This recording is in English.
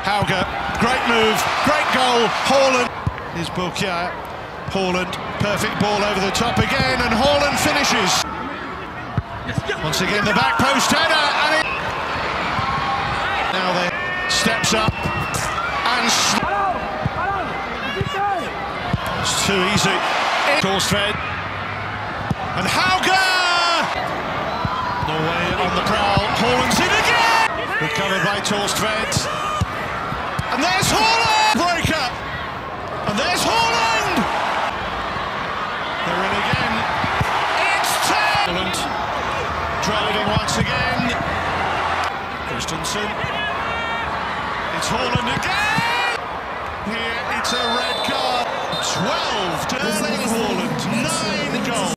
Hauge, great move, great goal. Haaland is Bukia. Haaland, perfect ball over the top again, and Haaland finishes. Once again, the back post header, and it... Now they steps up and it's too easy. Torsved and Hauge. Norway on the prowl. Haaland's in again. Recovered by Torsved. And there's Haaland! Breaker! And there's Haaland! They're in again. It's 10! Haaland driving once again. Christensen. It's Haaland again! Here it's a red card. 12 to Haaland. 9 goals.